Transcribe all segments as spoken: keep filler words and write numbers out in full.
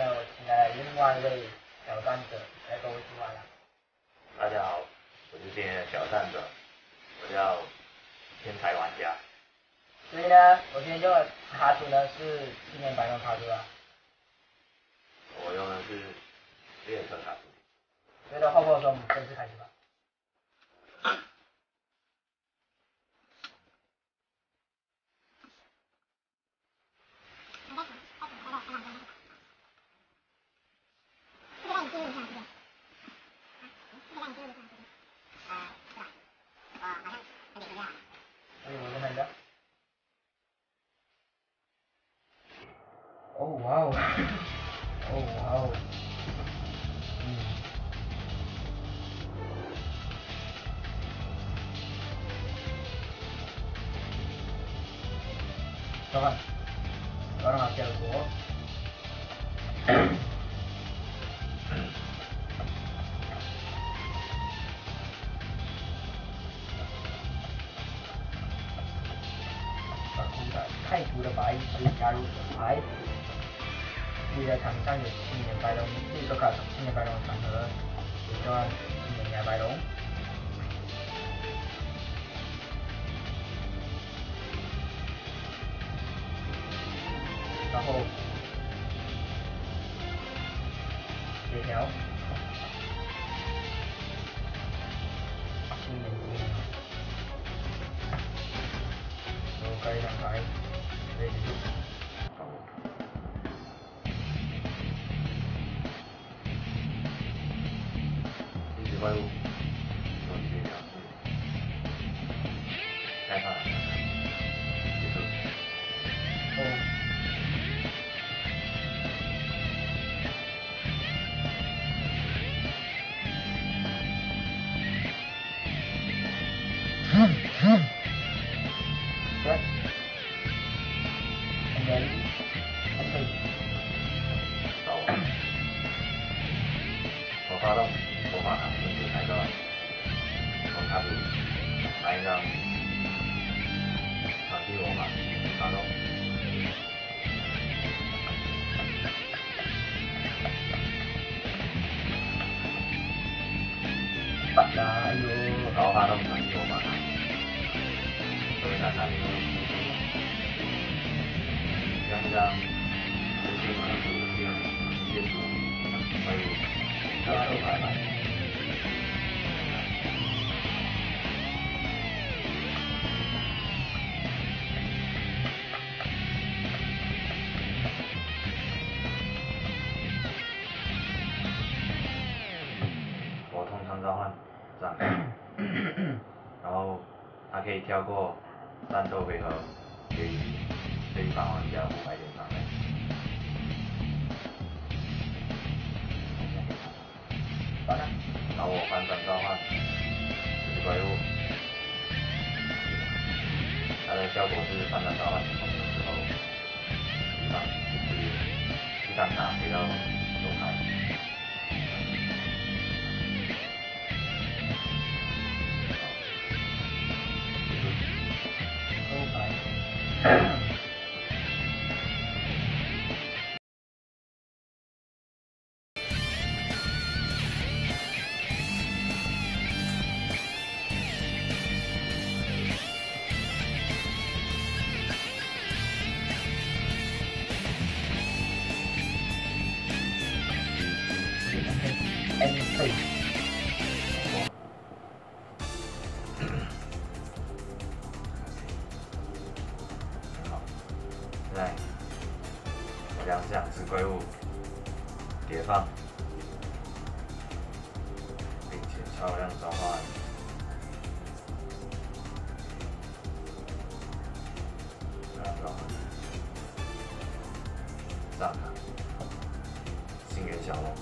呢，我请来另外一位挑战者来跟我一起玩了。 大家好，我是今天的挑战者，我叫天才玩家。 所以呢，我今天用的卡组呢是青年白龙卡组啊。 我用的是列车卡组。 所以呢，话不多说，我们正式开始吧。哦哇哦，哦哇哦，嗯，召唤，召唤效果，把古代太古的白石加入手牌。自己的场上有青年白龙，自己手卡青年白龙场合，也叫青年牙白龙。然后协调，青年精灵，然后盖一张牌，可以结束。 一只怪物，有几秒，开放，结束。 哦。对，很严，很可以。 到我，我发动魔法卡，顺势开到从卡组拿一张场地魔法，发动。 把哎呦， 然后发动场地魔法卡，准备拿卡里。将一张实心二组的第二建筑关于加手牌牌。我通常召唤这样，然后它可以跳过战斗回合，给予对方玩家五百点伤害。然后我反转召唤这只怪物，它的效果是反转召唤成功的时候，一张就是一张卡回到手牌。 抽牌。N P。 好，现在我将这两只怪物叠放，并且超量召唤。超量召唤。上卡。星源小龙。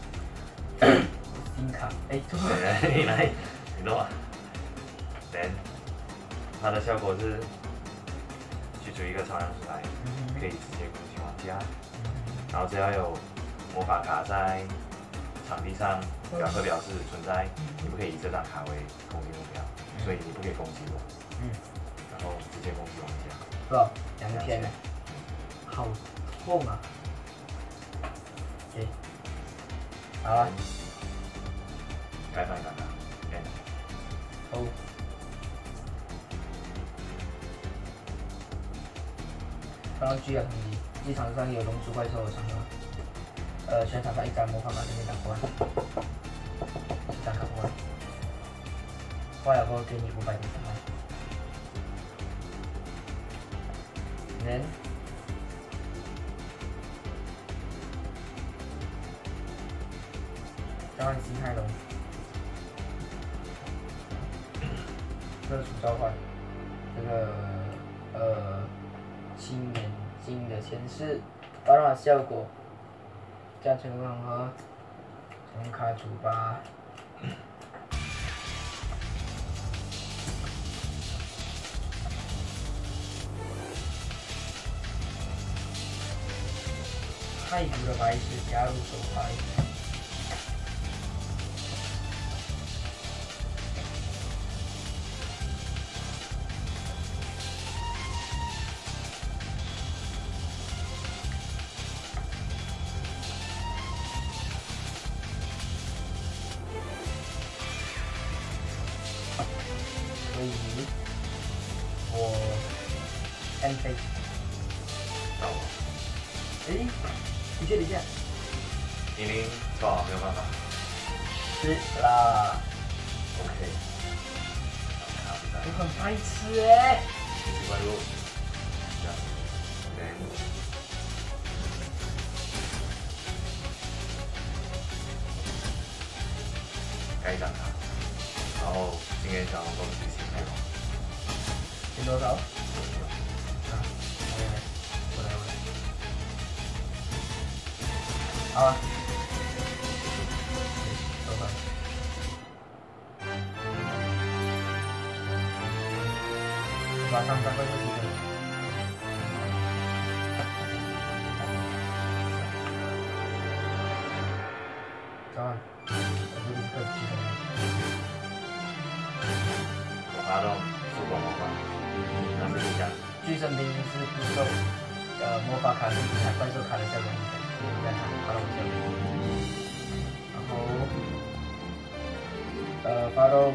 新卡，哎，这个。 你来，你弄啊。then，它的效果是去出一个超量石牌，可以直接攻击玩家。然后只要有魔法卡在场地上表示表示存在，你不可以以这张卡为攻击目标，所以你不可以攻击我。嗯。然后直接攻击玩家。 是吧？两千呢，好痛啊！ 对，好啊， 该放干嘛？哎， 哦。然后巨人统计，一场上有龙珠怪兽的场合，呃，全场上一张魔法卡就可以打过来，一张卡过来，花了过后给你五百点伤害。then 召唤新泰龙，特殊召唤，这个呃新眼睛的前世，发动的效果，这样成功融合，从卡组吧。太古的白石加入手牌。所以，我 N 飞。 到我。 诶，你确定一下？ 零零错，没有办法。 是啦。 OK。 我很白痴哎。 继续关注。这样。OK。该一张卡，然后今天小龙攻击新内容。 进多少？啊，来来，我来我来。好啊。收回。马上三分钟提升。召唤，我这里是个巨神兵。 我发动速攻魔法，那是你讲。 巨神兵是不受呃魔法卡跟其他怪兽卡的效果影响，所以你在场发动效果。然后呃发动。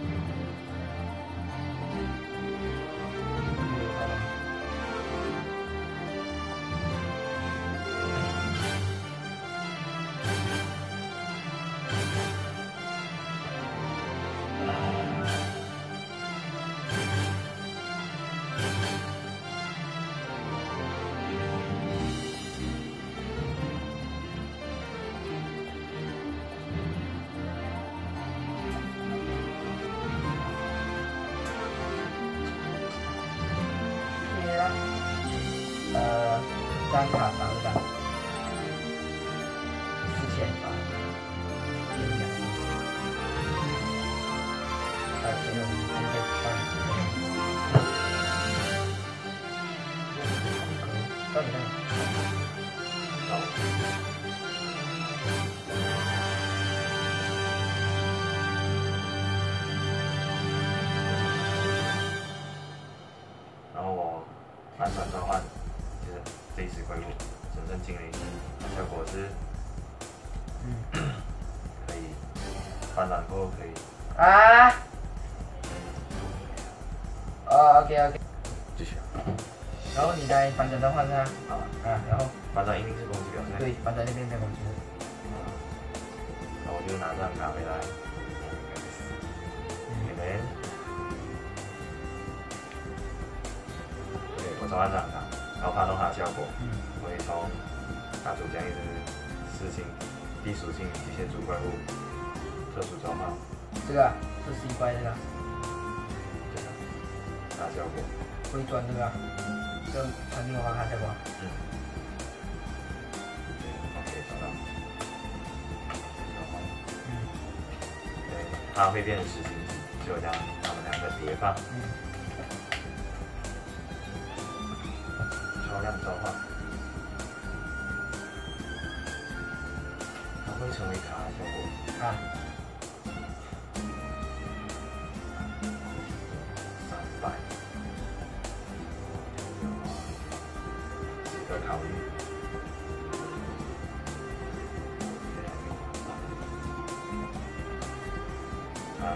呃，张卡打二张，四千八，减两千，啊，这个现在当然到你那里。 好。然后我反转召唤。这一次归入神圣精灵，效果是，嗯，可以翻转过后可以啊，哦 ，OK OK， 继续。 然后你来反转召唤它， 啊啊，然后反转一定是攻击表现。 对，反转那边变攻击。 啊，那我就拿这张卡回来，这边，对，我召唤这张卡。然后发动它的效果，嗯，我会从卡组将一只四星地属性机械主怪物特殊召唤。 这个是 C 怪这个。 这个，打效果。 会转这个，这传递魔法卡效果。 嗯。OK， 找到。召唤。嗯。对，它会变成实心，就将它们两个叠放。嗯。超量召唤，它会成为卡的效果。啊。三百。值得考虑。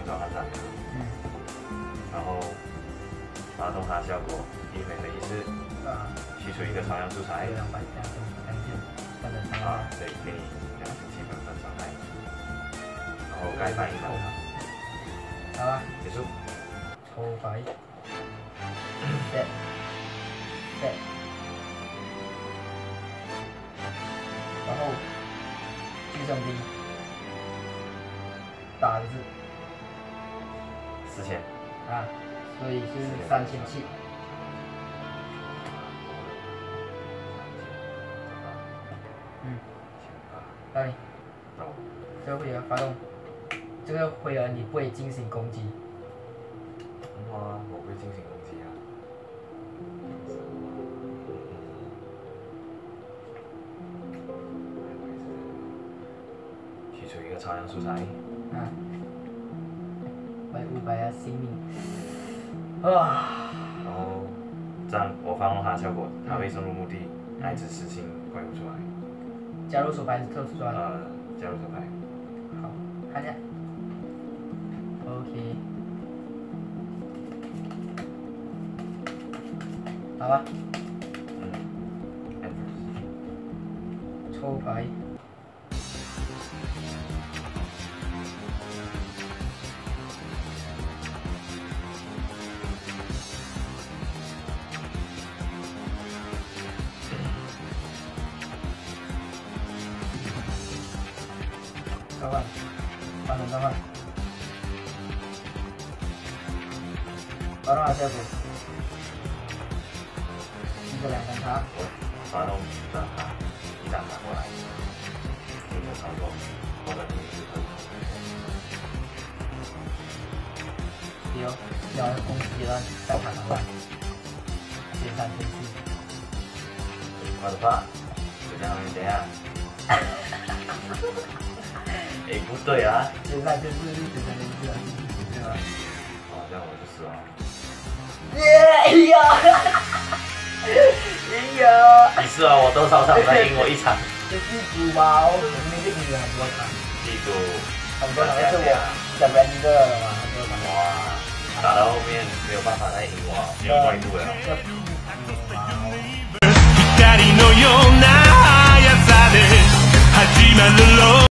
召唤战卡， 嗯， 然后发动它效果，一回合一次， 啊， 取出一个超量素材， 两百两千两千三百三啊，对，给你两千七百分伤害，然后该翻一张， 好吧， 结束。 抽牌，set set，然后巨圣兵打的是四千， 啊，所以是三千七。嗯，到你， 到我， 这个回合发动，这个回合你不会进行攻击。 哇，我不会进行攻击啊。取出一个超量素材， 啊，百五百啊性命，啊， 然后这样我发动它的效果，它会送入墓地，那一只死星怪物出来。 加入手牌是特殊专。 呃，加入手牌。 好，看一下。OK。好吧。 嗯。Enders。 抽牌。召唤，发动召唤，发动它效果，一个两张卡， 我发动一张卡，一张卡过来，进行操作，或者你是可以。 有，要攻击了三卡的话，减三千四。 我的话，就这样怎样？哎，不对啊！ 减三千四，减三千四，对吧？ 哦，这样我就死了。 耶！赢了！ 你死了我多少场才赢我一场？ 就地主吧，我肯定就赢了很多场。 地主， 很多场是我的人的了嘛，很多场。 哇，打到后面没有办法再赢我，没有怪物了。 这地主嘛。 光のような速さで始まる